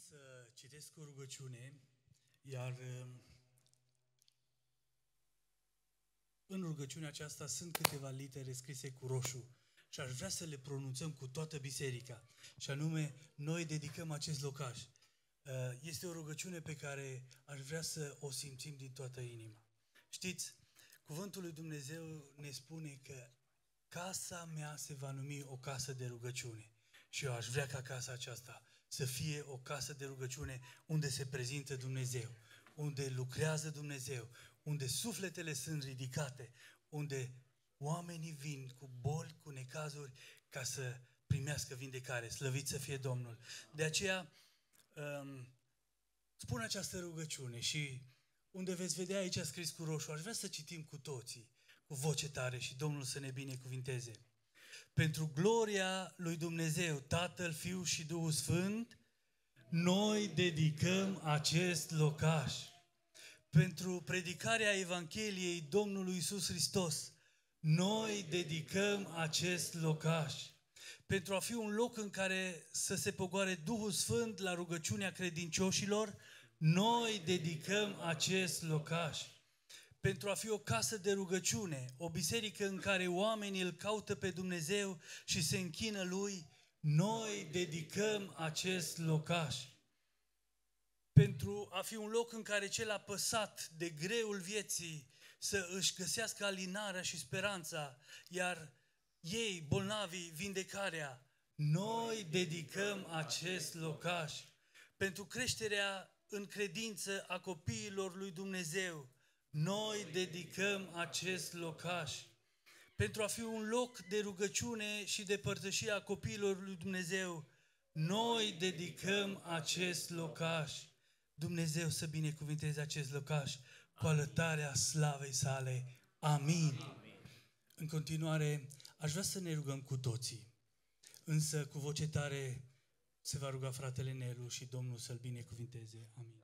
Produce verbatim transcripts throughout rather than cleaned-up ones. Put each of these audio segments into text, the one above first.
să citesc o rugăciune, iar în rugăciunea aceasta sunt câteva litere scrise cu roșu și aș vrea să le pronunțăm cu toată biserica. Și anume, noi dedicăm acest locaș. Este o rugăciune pe care aș vrea să o simțim din toată inima. Știți, cuvântul lui Dumnezeu ne spune că casa mea se va numi o casă de rugăciune. Și eu aș vrea ca casa aceasta să fie o casă de rugăciune unde se prezintă Dumnezeu, unde lucrează Dumnezeu, unde sufletele sunt ridicate, unde oamenii vin cu boli, cu necazuri, ca să primească vindecare. Slăvit să fie Domnul. De aceea um, spun această rugăciune și unde veți vedea aici scris cu roșu, aș vrea să citim cu toții, cu voce tare și Domnul să ne binecuvinteze. Pentru gloria lui Dumnezeu, Tatăl, Fiul și Duhul Sfânt, noi dedicăm acest locaș. Pentru predicarea Evangheliei Domnului Iisus Hristos, noi dedicăm acest locaș. Pentru a fi un loc în care să se pogoare Duhul Sfânt la rugăciunea credincioșilor, noi dedicăm acest locaș. Pentru a fi o casă de rugăciune, o biserică în care oamenii îl caută pe Dumnezeu și se închină Lui, noi dedicăm acest locaș. Pentru a fi un loc în care cel apăsat de greul vieții să își găsească alinarea și speranța, iar ei, bolnavii, vindecarea, noi dedicăm acest locaș. Pentru creșterea în credință a copiilor lui Dumnezeu, noi dedicăm acest locaș. Pentru a fi un loc de rugăciune și de părtășie a copiilor lui Dumnezeu, noi dedicăm acest locaș. Dumnezeu să binecuvinteze acest locaș cu alătarea slavei sale. Amin. Amin. În continuare, aș vrea să ne rugăm cu toții, însă cu voce tare se va ruga fratele Nelu și Domnul să-l binecuvinteze. Amin.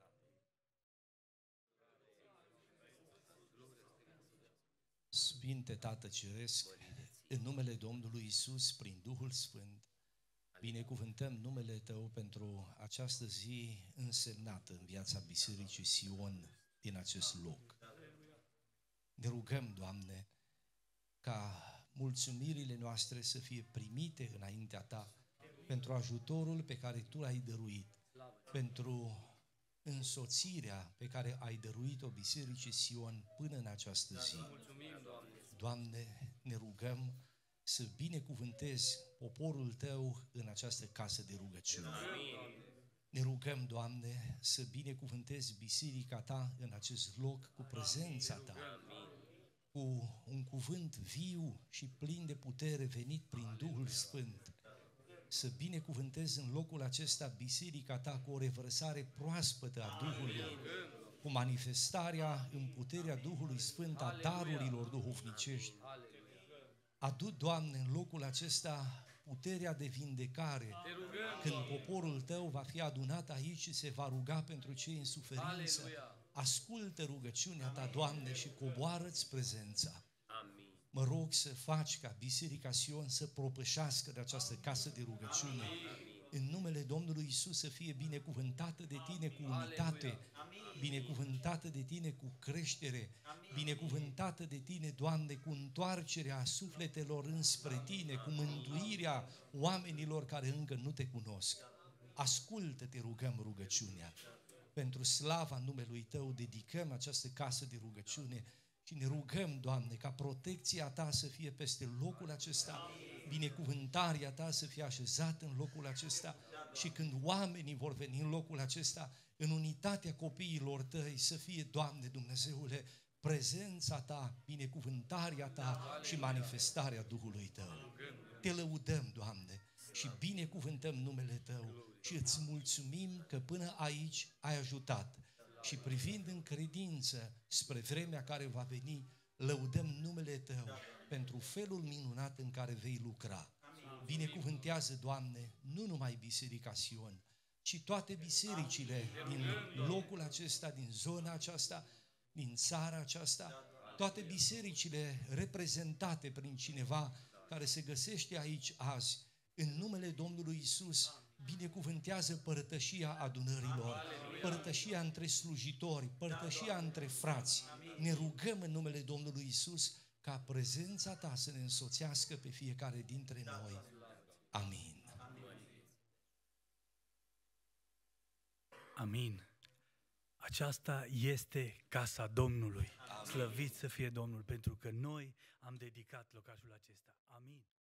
Sfinte Tată Ceresc, în numele Domnului Iisus, prin Duhul Sfânt, binecuvântăm numele Tău pentru această zi însemnată în viața Bisericii Sion din acest loc. Ne rugăm, Doamne, ca mulțumirile noastre să fie primite înaintea Ta pentru ajutorul pe care Tu l-ai dăruit, pentru însoțirea pe care ai dăruit-o Bisericii Sion până în această zi. Doamne, ne rugăm să binecuvântezi poporul Tău în această casă de rugăciune. Ne rugăm, Doamne, să binecuvântezi biserica Ta în acest loc cu prezența Ta, cu un cuvânt viu și plin de putere venit prin Duhul Sfânt. Să binecuvântezi în locul acesta biserica Ta cu o revărsare proaspătă a Duhului, cu manifestarea în puterea Duhului Sfânt a darurilor duhovnicești. Adu, Doamne, în locul acesta puterea de vindecare, când poporul Tău va fi adunat aici și se va ruga pentru cei în suferință. Ascultă rugăciunea Ta, Doamne, și coboară-ți prezența. Mă rog să faci ca Biserica Sion să propășească de această casă de rugăciune. În numele Domnului Iisus să fie binecuvântată de Tine cu unitate, binecuvântată de Tine cu creștere, binecuvântată de Tine, Doamne, cu întoarcerea sufletelor înspre Tine, cu mântuirea oamenilor care încă nu Te cunosc. Ascultă, te rugăm, rugăciunea. Pentru slava numelui Tău dedicăm această casă de rugăciune și ne rugăm, Doamne, ca protecția Ta să fie peste locul acesta, binecuvântarea Ta să fie așezată în locul acesta și când oamenii vor veni în locul acesta, în unitatea copiilor Tăi, să fie, Doamne Dumnezeule, prezența Ta, binecuvântarea Ta și manifestarea Duhului Tău. Te lăudăm, Doamne, și binecuvântăm numele Tău și îți mulțumim că până aici ai ajutat. Și privind în credință spre vremea care va veni, lăudăm numele Tău pentru felul minunat în care vei lucra. Binecuvântează, Doamne, nu numai Biserica Sion, ci toate bisericile din locul acesta, din zona aceasta, din țara aceasta, toate bisericile reprezentate prin cineva care se găsește aici azi. În numele Domnului Iisus, binecuvântează părtășia adunărilor, părtășia între slujitori, părtășia între frați. Ne rugăm în numele Domnului Iisus ca prezența Ta să ne însoțească pe fiecare dintre noi. Amin. Amin. Aceasta este casa Domnului. Slăvit să fie Domnul, pentru că noi am dedicat locașul acesta. Amin.